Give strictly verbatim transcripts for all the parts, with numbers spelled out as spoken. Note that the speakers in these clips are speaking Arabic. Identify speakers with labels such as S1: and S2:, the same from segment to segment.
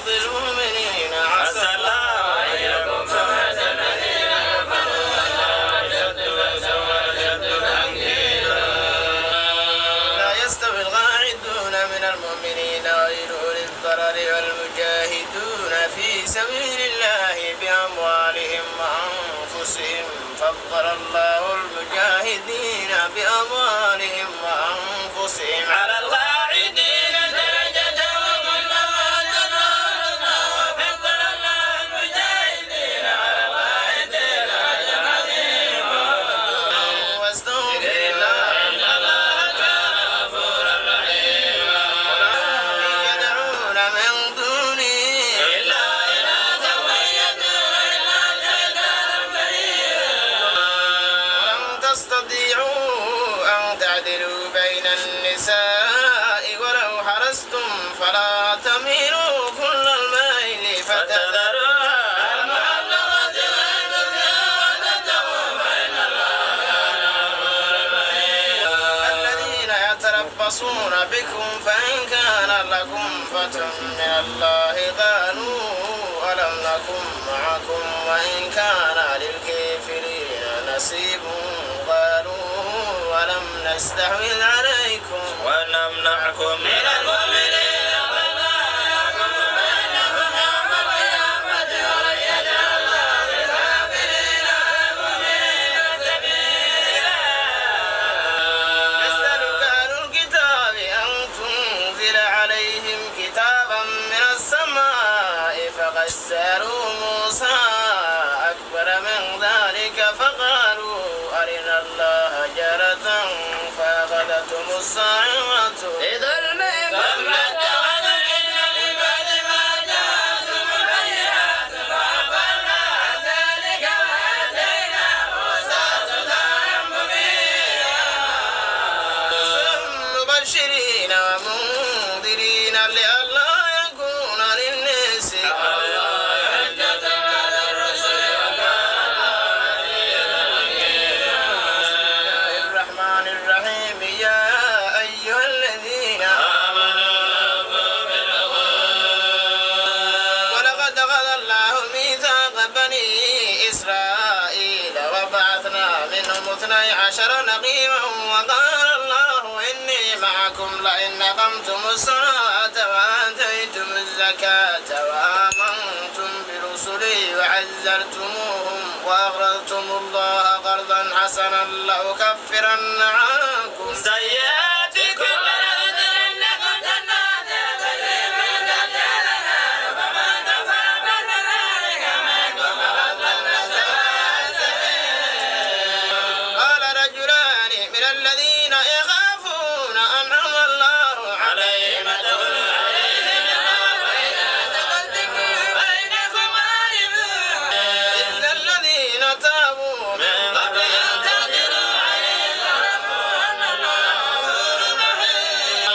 S1: أرض المؤمنين عسى الله أن يكف بأس الذين كفروا والله أشد بأسا وأشد تنكيلا. لا يستوي القاعدون من المؤمنين غير أولي الضرر والمجاهدون في سبيل الله بأموالهم وأنفسهم فضل الله المجاهدين بأموالهم وأنفسهم على القاعدين درجة والله أجر وفضل الله المجاهدين على القاعدين أجر عظيما. واستغفر الله إن الله كان غفورا رحيما. يدعون من دونه إلا إناثا ويدعون إلا شيطانا مريدا. ولن تستطيعوا أن تعدلوا بين النساء ولو حرصتم فلا تميلوا كل الميل فتذروها كالمعلقة وتتقوا فإن الله كان غفورا رحيما. الذين يتربصون بكم فإن كان لكم فتح من الله قالوا ألم نكن معكم وإن كان للكافرين نصيب قالوا ولم نستحوذ عليكم ونمنعكم من المؤمنين فبايعكم بينكم يوم القيامة ولن يجعل الله للكافرين على المؤمنين سبيلا. يسألك أهل الكتاب أن تنزل عليهم كتابا من السماء فقد سألوا موسى أكبر من ذلك فقالوا أرنا الله جهرة فأخذتهم الصاعقة بظلمهم ثم اتخذوا العجل من بعد ما جاءتهم البينات فعقلنا عن ذلك وآتينا موسى سلطانا مبينا. رسلا مبشرين ومنذرين لئلا يكون للناس على الله حجة بعد الرسل وكان الله عزيزا حكيما. الرحمن الرحيم يا أيها الذين آمنوا أوفوا بالعقود ولقد أخذ الله ميثاق بني إسرائيل وبعثنا منهم اثني عشر نقيبا وقال الله إني معكم لئن أقمتم الصلاة وآتيتم الزكاة وآمنتم برسلي وعزرتموهم وأقرضتم الله قرضا حسنا لأكفرن عنكم سيئاتكم ولأدخلنكم جنات تجري من تحتها الأنهار فمن كفر بعد ذلك منكم فقد ضل سواء السبيل. قال رجلان من الذين يخافون أنعم الله عليهم ادخلوا عليهم الباب وإذا دخلتم فإنكم غالبون إلا الذين تابوا من قبل أن تقدروا عليهم واعلموا أن الله غفور رحيم.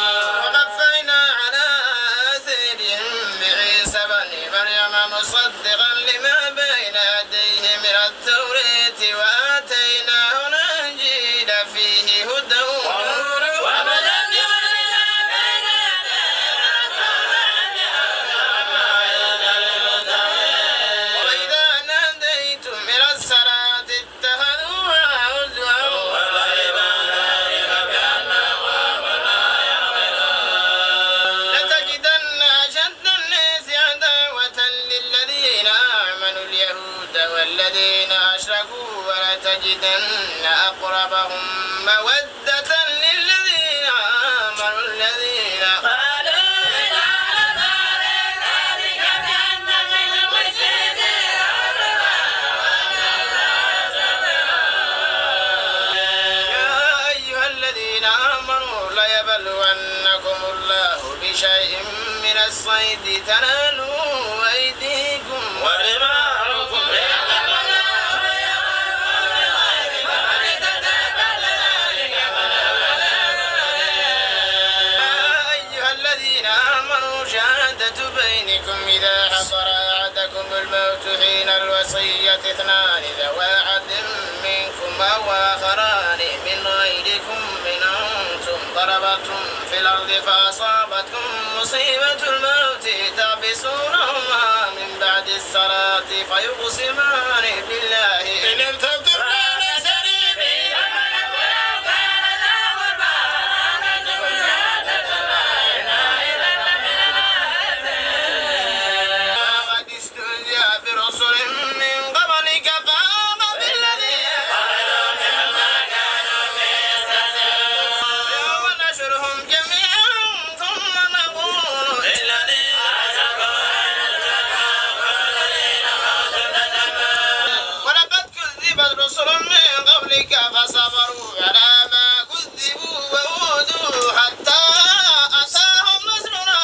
S1: وقفينا على آثارهم بعيسى بن مريم مصدقا لما بين يديه من التوراة وآتيناه الإنجيل فيه هدى ونور ومصدقا لما بين يديه من التوراة وموعظة للمتقين. وإذا ناديتم إلى الصلاة اتخذوها هزوا ولعبا ذلك بأنهم قوم لا يعقلون. لتجدن أشد الناس عداوة للذين آمنوا اليهود والذين أشركوا ولتجدن أقربهم مودة للذين آمنوا الذين قالوا إنا نصارى ذلك بأن منهم قسيسين يا أيها الذين آمنوا ليبلونكم الله بشيء من الصيد تنالوا أيديكم ورماحكم ليعلم الله من يخافه بالغيب فمن اهتدى ذلك فله عذاب أليم. يا أيها الذين آمنوا شهادة بينكم إذا حضر أحدكم الموت حين الوصية اثنان ذوى عدل منكم أو آخران من غيركم من أنتم ضربتم في الأرض فأصابتكم مصيبة الموت تحبسونهم ويقسمان بالله إن ارتبتم بين سريبي قد استهزئ برسل من قبلك فهم بالذين قالوا مما كانوا به يستهزئون يوم نحشرهم جميعا ثم نقول للذين ولقد كذبت رسل من قبلك فصبروا على ما كذبوا وأوذوا حتى أتاهم نصرنا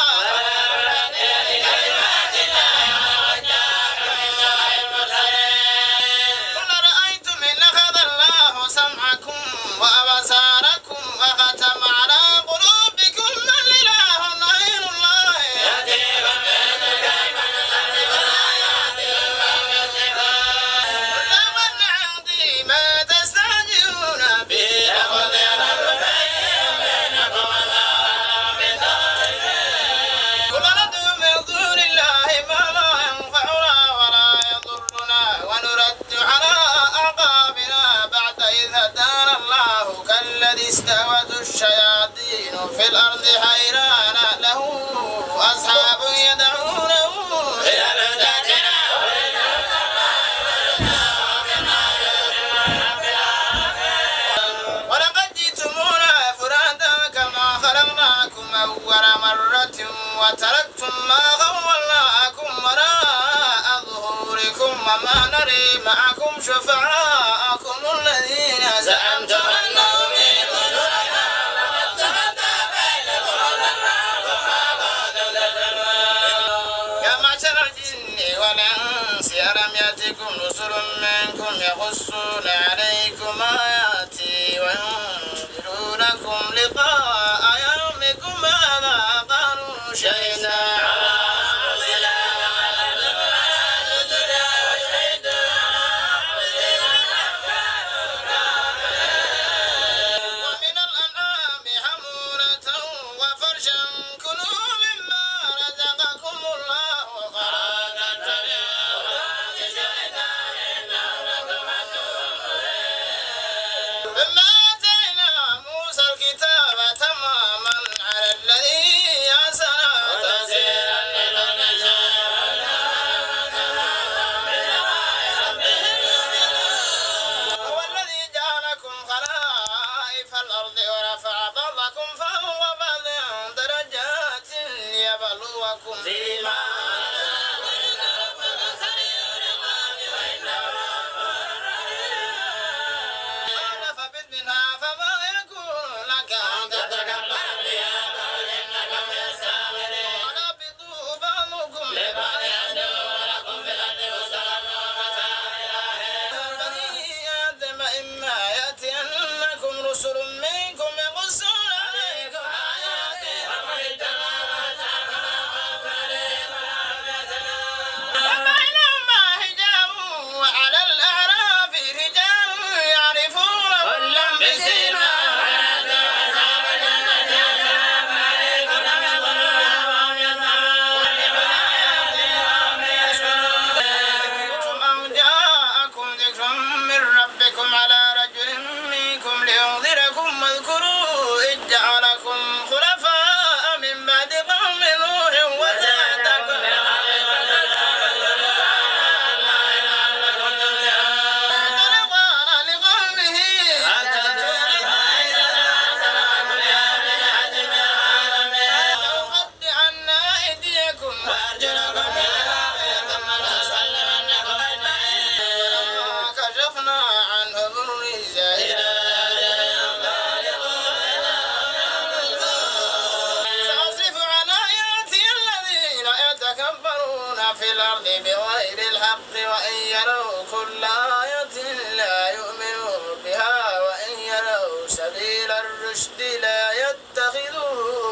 S1: قل أرأيتم إن أخذ الله سمعكم وأبصاركم وختم على قلوبكم من إله غير الله يأتيكم كيف نصرف الآيات وما يصدقون قل لو أن عندي ما تستعجلون به لقضي الأمر بينكم والله من قل ندعو من دون الله ما لا ينفعنا ولا يضرنا ونرد على أعقابنا بعد إذ هدانا الله كالذي استهوته الشياطين في الأرض حيران له أصحاب يدعونه إلى الهدى ولقد جئتمونا فرادا كما خلقناكم أول مرة وتركتم ما خولناكم وراء ظهوركم وما نري معكم شفعاءكم الذين زعمتم أنهم يدعون لنا وقد تبدى بينكم يا معشر الجن والإنس ألم يأتكم رسل منكم يقصون عليكم آياتي وينذرونكم لقاء يومكم هذا قالوا شهدنا ومن الأنعام حمولة وفرشا كلوا مما رزقكم الله وقرانا مما آتينا موسى الكتاب تماما على الذي أحسن وتفسيرا لكل هو الذي جعلكم خلائف الأرض ورفع بعضكم فوق بعض درجات ليبلوكم فيما قال فبث منها فما يكون لك أن تتكبر فيها فإنكم يستعملون ونبذوا بعضكم لبعض عدو ولكم في الأرض مستقر ومتاع إلى حين بني آدم إما يأتينكم رسل منكم يقصون عليكم آياتي فمن اتبع ما خوف عليهم وبينهما حجاب وعلى الأعراف رجال يعرفون كلا بسيماهم ونادوا أصحاب الجنة السلام عليكم لم يدخلوها وهم يطمعون وهم يشكرون أو جاءكم ذكر من ربكم على رجل منكم لينذركم واذكروا إذ جعلكم خلفاء من بعد قوم نوح وزادكم قال لقومه هل تأتون لأقطعن أيديكم وأرجلكم من خلاف ثم لأصلبنكم أجمعين فلما كشفنا عنهم الرجز إلى أجل بالغوه سأصرف عن آياتي الذين يتكبرون في الأرض بغير الحق وإن يروا كل آية لا يؤمنوا بها وإن يروا سبيل الرشد لا يتخذوه